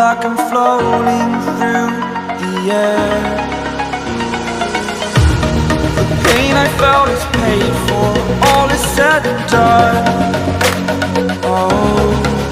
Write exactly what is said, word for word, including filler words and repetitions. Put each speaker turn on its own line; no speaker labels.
like I'm floating through the air. The pain I felt is paid for, all is said and done. Oh,